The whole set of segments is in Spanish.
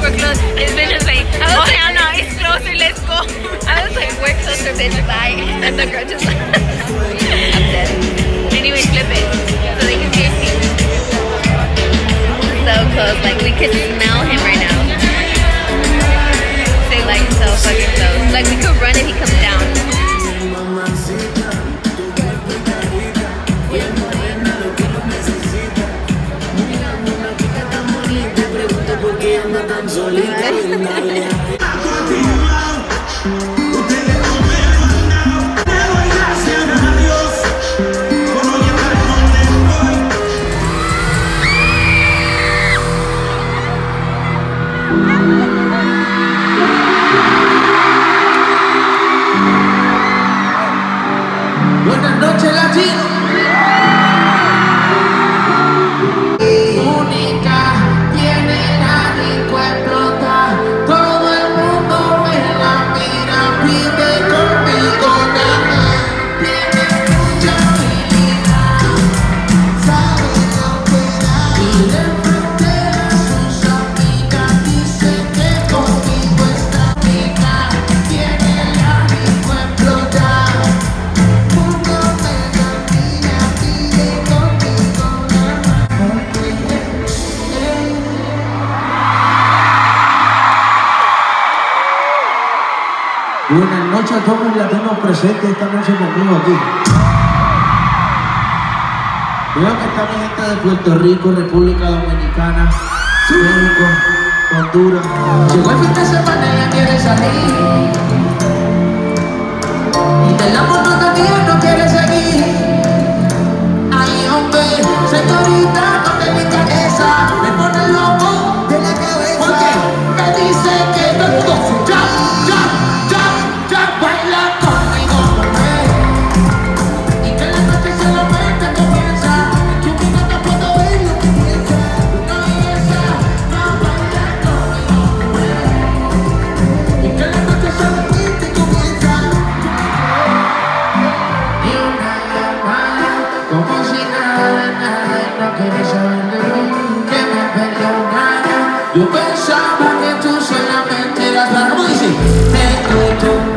we're close. This bitch is like, oh hell no, it's closer, let's go. I was like, we're closer, bitch, bye. And the girl just I'm dead. Anyway, flip it so they can see your feet. So close, like we could smell him right now. Say like so fucking close. Like we could run and he comes down. Buenas noches, latino. Buenas noches a todos los latinos presentes esta noche conmigo aquí. Veo que está mi gente de Puerto Rico, República Dominicana, México, Honduras. Llegó el fin de semana y ella quiere salir. Y de la monotonía no quiere seguir. Ay, hombre, señorita, no te mi cabeza. Me pone loco de la cabeza. Porque me dice que todo el mundo ya baila conmigo, mujer. Y que la noche solamente comienza. Yo que no puedo ver lo que piensa. Una belleza, no baila conmigo, mujer. Y que la noche solamente comienza. Y una llamada, como si nada, no quiere saber de mí, que me perdonara. Yo pensaba que tú solamente eras para no decir, tú.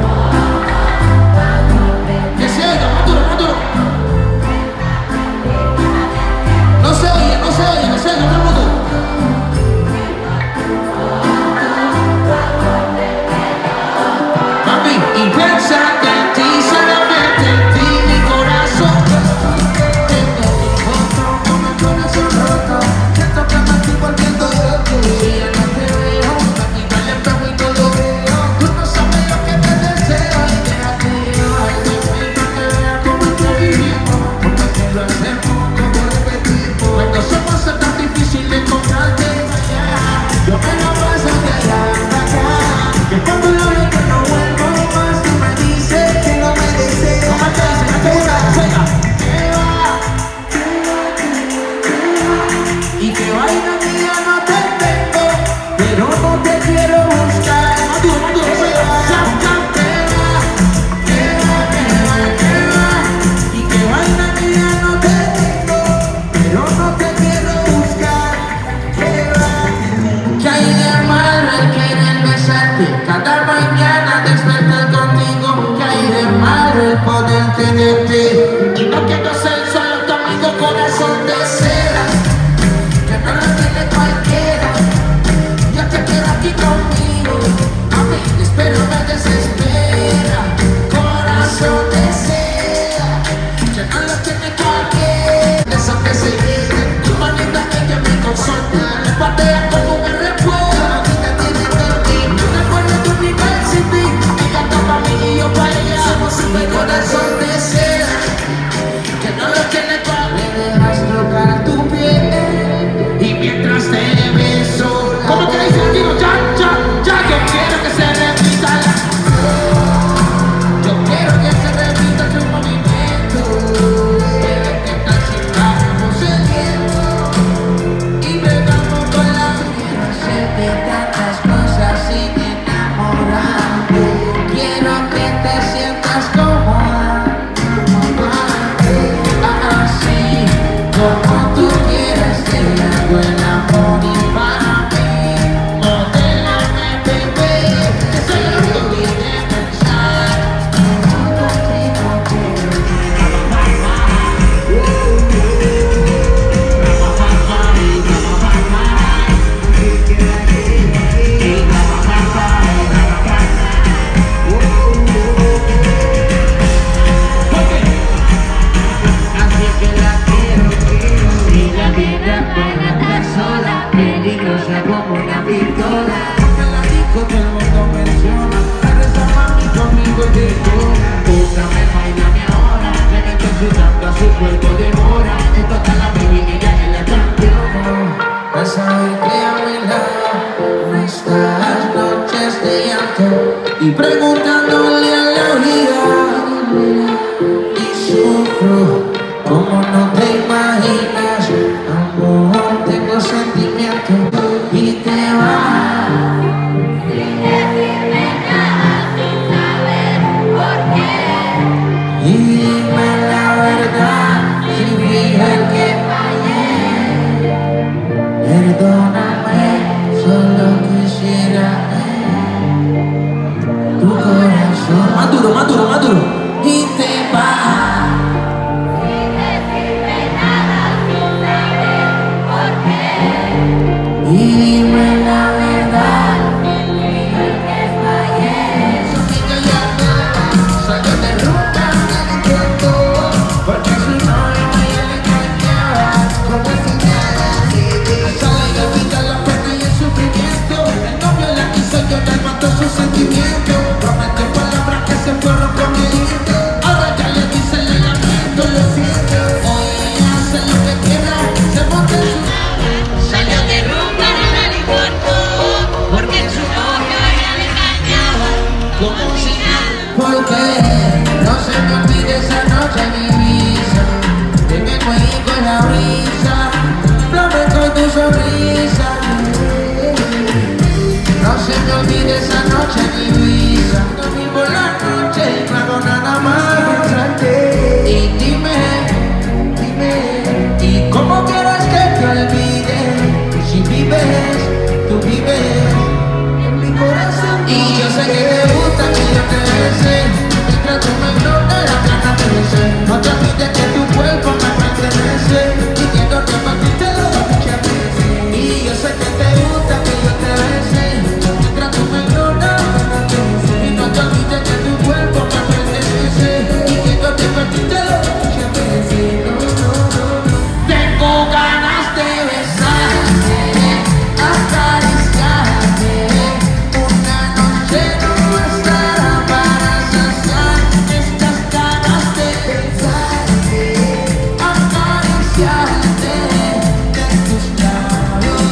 Cada mañana despertar contigo, que hay de malo el poder tenerte. Y no quiero ser solo tu amigo, corazón de seda, que no lo tiene cualquiera. Yo te quiero aquí conmigo, a mí espero me desespera. Corazón de seda, que no lo tiene cualquiera. Eso que se viene, tu manita ella me consuela, me patea como un repuesto. Conmigo toda. Porque en la disco todo el mundo menciona. Regresa mami conmigo y dijo, búscame, bailame ahora. Le meto su tanga, su cuerpo devora. Esto está la baby y ella es la campeona. Vas a ver que a mi lado no estas noches de llanto y preguntándole a la vida y sufro como no te imaginas. Amor, tengo sentimiento y te va. Sin decirme nada, sin saber por qué. Y dime la verdad, si fui el que fallé. Perdóname, solo quisiera tu corazón. Más duro, más duro, más duro. Y te va. Sin decirme nada, sin saber por qué. Y dime la verdad, si fui el que fallé. Soy yo de ruta, me entiendo. Porque su novio ella le engañaba. Como si nada sale y olvida la pena y el sufrimiento. El novio la quiso llorar, mató sus sentimientos. Prometió palabras que se fueron comiendo. Ahora ya le dice le lamento, lo siento. Hoy ella hace lo que quiera, se monta en su Salió de rumba, no le importó, porque su novio ella le engañaba. como si nada. Porque no se me olvide esa noche en Ibiza. De mi cuello con la brisa, flamenco y tu sonrisa. No se me olvide esa noche en Ibiza. Dormí por la noche y no hago nada más pensarte. Y dime, ¿y cómo quieres que te olvide? Si vives, tú vives en mi corazón. Y yo sé que te gusta que yo te bese. Mientras tú me ignoras, la gana te besé. No te olvides que tu cuerpo me pertenece. Y quiero que partírtelo muchas veces. Y yo sé que te gusta que yo te bese. Mientras tú me ignoras, y no te olvides que tu cuerpo me pertenece. Y quiero que partírtelo muchas veces. Tengo ganas de besarte, acariciarte. Una noche no bastará para saciar estas ganas de besarte, acariciarte de tus labios.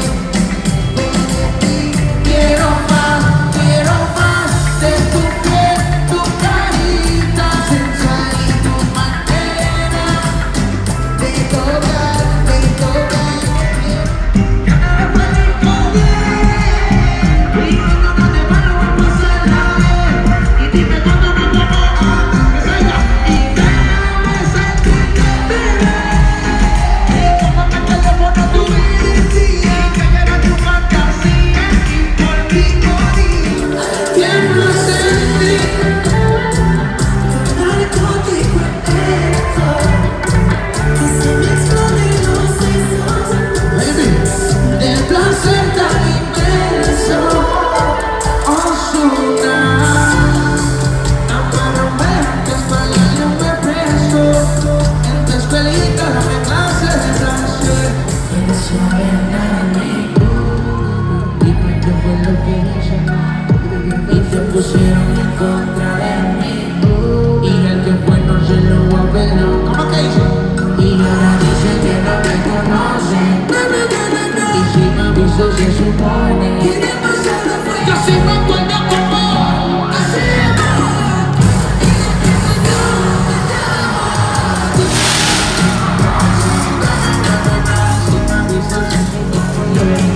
Quiero más de tu piel, tu carita sensual y tu manera de tocar, de tocar. Y dime cuándo me pongo que salga y déjame sentirte, bebé. Como que el teléfono tú me decías que era tu fantasía y por mí morir. Tiemblo en ti, dale contigo esto, que se me exploden los sesos. Baby, del placer tan inmenso. Ozuna, amárrame, que para yo me preso. En tu escuelita dame clase de placer. Eres suave en mí. Dime qué fue lo que hice y te pusieron en contra de mí. Y el que fue no se lo apeló. ¿Cómo que hizo? Y ahora dicen que no me conocen. Y si me aviso se supone que demasiado fue. Yo sí me acuerdo como hacemos. Si me aviso se supone.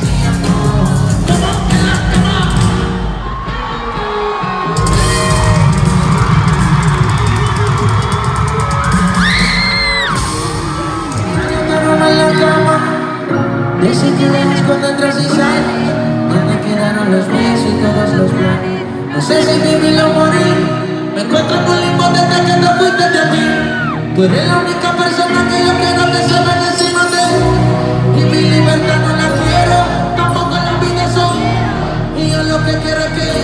Dicen que dejas cuando entras y sales. ¿Dónde quedaron los besos y todos los planes? No sé si vivir o morir. Me encuentro muy limbo desde que te fuiste de aquí. Tú eres la única persona que yo quiero que se vaya encima de él. Y mi libertad no la quiero, tampoco la vida soy. Y yo lo que quiero es que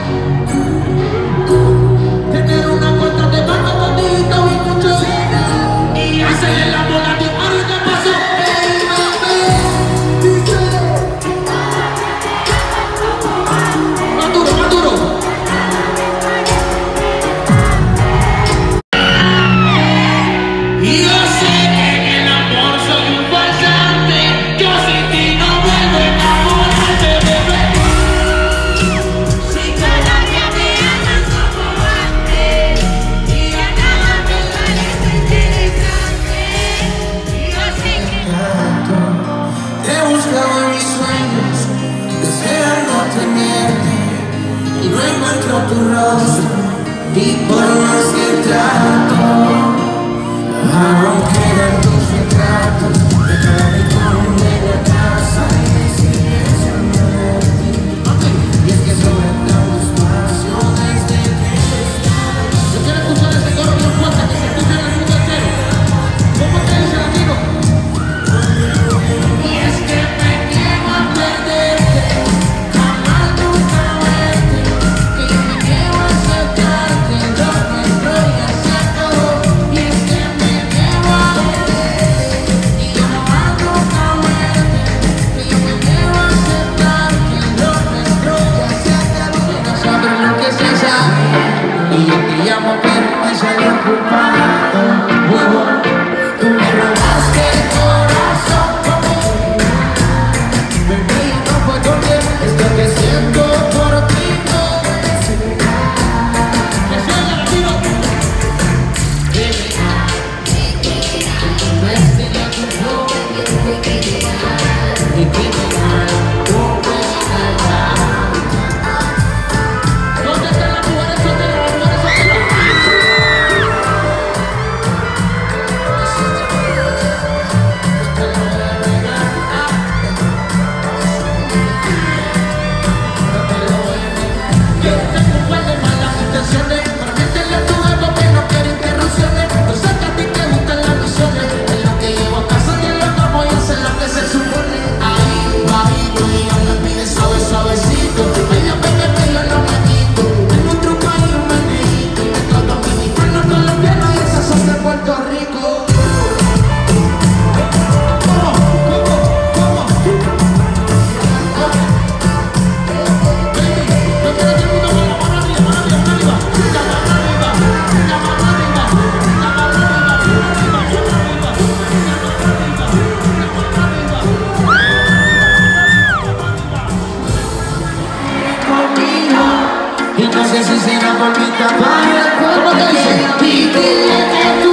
tener una cuenta de banco contigo y mucho dinero. Y hacerle la bola de oro que pasó. y no encuentro tu rostro. Y por más que trato, aún quedan tus retratos de cada rincón de la casa y mi silencio de ti. Y es que sobre tanto espacio desde que estás. Yo quiero escuchar ese coro bien fuerte que se escucha en el mundo entero. ¿Cómo te dice el amigo? Y es que me niego a perderte, jamás nunca verte. Y me niego a aceptarte, lo nuestro ya se acabó. Y es que me niego a perderte, y yo jamás nunca verte. Y me niego a aceptarte, lo nuestro ya se acabó. No sabes lo que se sabe, y yo te llamo pero me sale ocupado. Tú me robaste el corazón conmigo, bebé, y no puedo ver esto que siento por ti, no es que soy el amigo. Vestida tu flor, y que ¿dónde están las mujeres solteras? Las mujeres yo tengo un par de malas intenciones para meterle a tu ego que no quiere interrupciones. Yo sé que a ti te gustan las misiones, en lo que llevo a casa te lo amo y hacer lo que se supone. Ahí, bajito, y yo me pide suave, suavecito. Medio PPP yo no me quito. Tengo un truco y un menedito, y mezclo dominicano con los pianos y esas son de Puerto Rico. Y no sé si será por mi caballo, ¿cómo te dice? Y dile que tú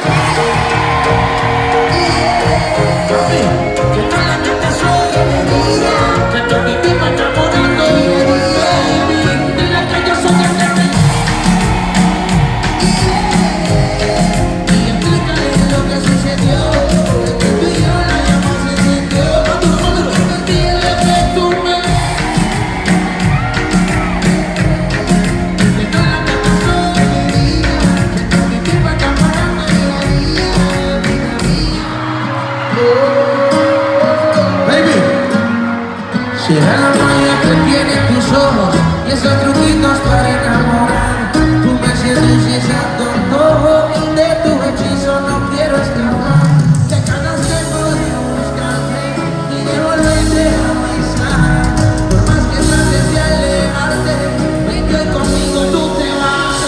mami, que no la neta soy que tú mi vida enamorando, baby, dile que yo soy el que te y explícale lo que sucedió, que tú y yo la llamamos se sintió. Dile que tú me será la magia que tienen tus ojos y esos truquitos para enamorar. Tú me seduces a todo y de tu hechizo no quiero escapar. Te ganas de poder buscarte y de volverte a besar. Por más que trates de alejarte, ven que conmigo tú te vas.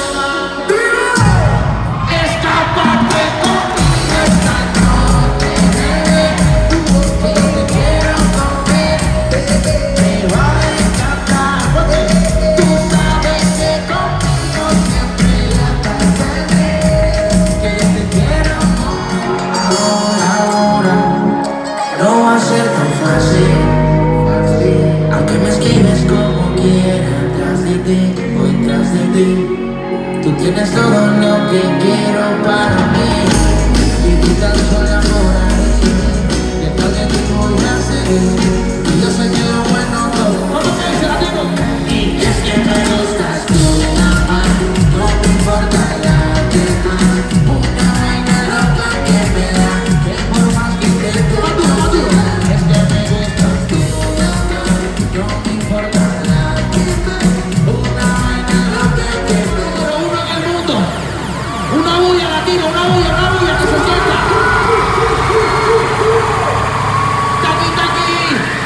Escápate conmigo esta noche, bebé, que yo te quiero comer. Me va a encantar porque tú sabes que conmigo siempre la pasaré. Que yo te quiero ahora, no va a ser tan fácil. Aunque me esquives como quieras, tras de ti, voy tras de ti. Tú tienes todo lo que quiero para mí y tú tan sola por ahí. Detrás de ti voy a seguir y yo sé que lo bueno todo. ¿Cómo te dice la digo? Y es que me gustas tú, mamá, no me importa la demás. Una vaina loca que me da, que por más que te toque, es que me gustas tú, mamá, no me importa la demás. Una vaina loca que me da. Pero uno en el mundo, una bulla latina, una bulla que se sienta. Taqui, taqui.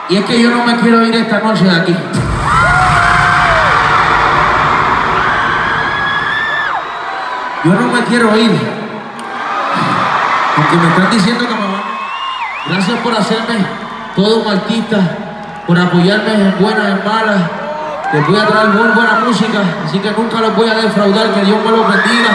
Y es que yo no me quiero ir esta noche de aquí. Yo no me quiero ir. Porque me están diciendo que me van. Gracias por hacerme todo un artista, por apoyarme en buenas, en malas. Les voy a traer muy buena música, así que nunca los voy a defraudar, que Dios me los bendiga.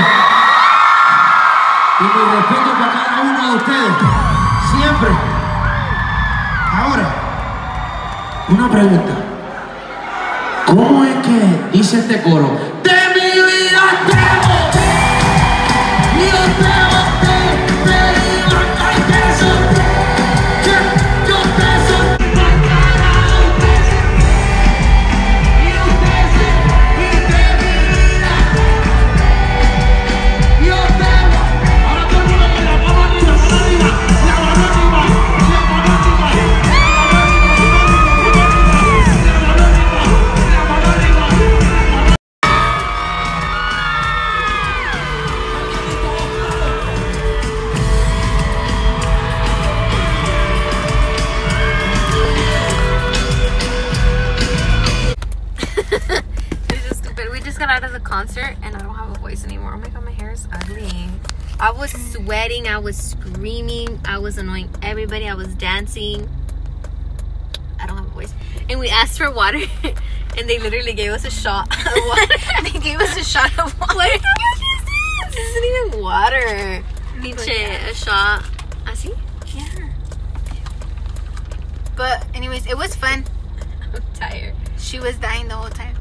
Y mi respeto para cada uno de ustedes, siempre. Ahora, una pregunta. ¿Cómo es que dice este coro? De mi vida temo, yo temo, te digo, hay que soltar. Out of the concert and I don't have a voice anymore. Oh my god, my hair is ugly. I was sweating, I was screaming, I was annoying everybody, I was dancing. I don't have a voice. And we asked for water and they literally gave us a shot of water. They gave us a shot of water. What the fuck is this? This isn't even water. Pinche, a shot. Así? Yeah. But anyways, it was fun. I'm tired. She was dying the whole time.